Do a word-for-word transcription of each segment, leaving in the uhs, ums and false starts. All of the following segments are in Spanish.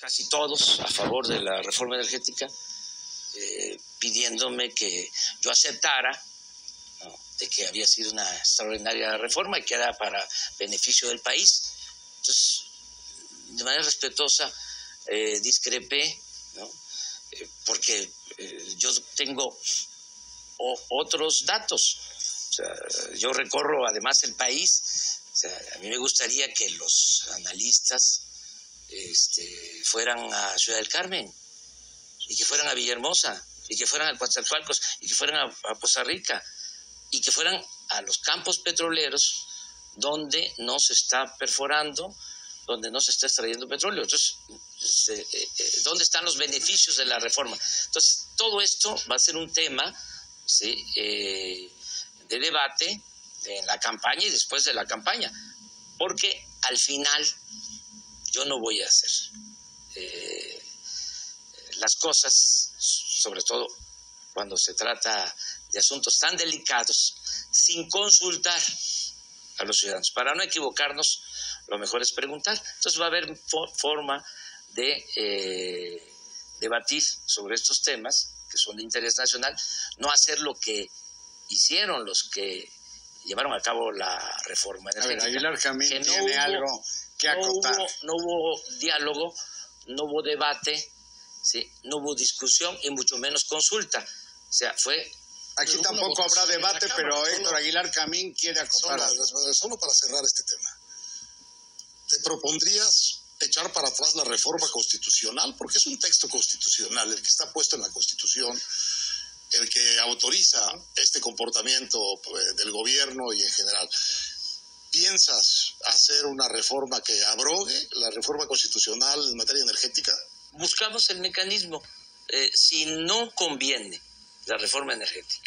casi todos a favor de la reforma energética, eh, pidiéndome que yo aceptara, ¿no?, de que había sido una extraordinaria reforma y que era para beneficio del país. Entonces, de manera respetuosa, eh, discrepé, ¿no?, eh, porque eh, yo tengo o, otros datos. O sea, yo recorro además el país. O sea, a mí me gustaría que los analistas este, fueran a Ciudad del Carmen, y que fueran a Villahermosa, y que fueran a Coatzacoalcos, y que fueran a, a Poza Rica, y que fueran a los campos petroleros donde no se está perforando, donde no se está extrayendo petróleo. Entonces, se, eh, eh, ¿dónde están los beneficios de la reforma? Entonces, todo esto va a ser un tema, ¿sí?, eh, de debate en la campaña y después de la campaña, porque al final yo no voy a hacer eh, las cosas, sobre todo cuando se trata de asuntos tan delicados, sin consultar a los ciudadanos. Para no equivocarnos, lo mejor es preguntar. Entonces va a haber fo- forma de eh, debatir sobre estos temas que son de interés nacional, no hacer lo que hicieron los que llevaron a cabo la reforma energética. A ver, Aguilar Camín que no tiene hubo, algo que acotar. No hubo, no hubo diálogo, no hubo debate, ¿sí?, no hubo discusión y mucho menos consulta. O sea, fue... Aquí tampoco habrá debate, pero Héctor Aguilar Camín quiere acotar algo. Solo, solo para cerrar este tema. ¿Te propondrías echar para atrás la reforma constitucional? Porque es un texto constitucional, el que está puesto en la Constitución, el que autoriza este comportamiento del gobierno y en general. ¿Piensas hacer una reforma que abrogue la reforma constitucional en materia energética? Buscamos el mecanismo. Eh, si no conviene la reforma energética,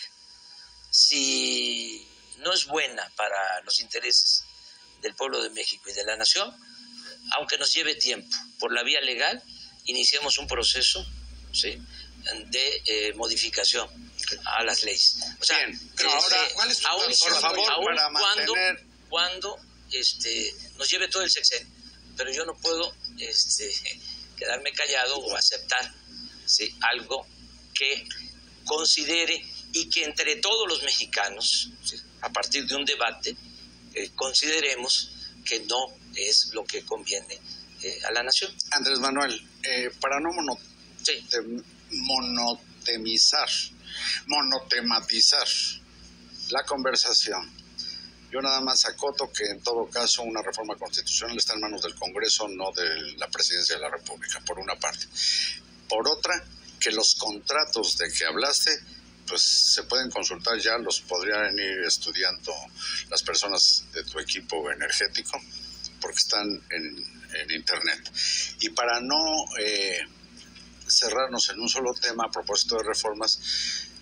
si no es buena para los intereses del pueblo de México y de la nación, aunque nos lleve tiempo, por la vía legal, iniciamos un proceso, ¿sí?, de eh, modificación a las leyes. O sea, bien, pero ahora, ¿cuál es tu aún, por favor, aún para cuando, mantener... cuando este, nos lleve todo el sexenio? Pero yo no puedo este, quedarme callado o aceptar, ¿sí?, algo que considere y que entre todos los mexicanos, ¿sí?, a partir de un debate, eh, consideremos que no es lo que conviene eh, a la nación. Andrés Manuel, eh, para no mono, sí. te, monotemizar, monotematizar la conversación, yo nada más acoto que en todo caso una reforma constitucional está en manos del Congreso, no de la Presidencia de la República, por una parte. Por otra, que los contratos de que hablaste, pues se pueden consultar ya, los podrían ir estudiando las personas de tu equipo energético, porque están en, en internet. Y para no eh, cerrarnos en un solo tema a propósito de reformas,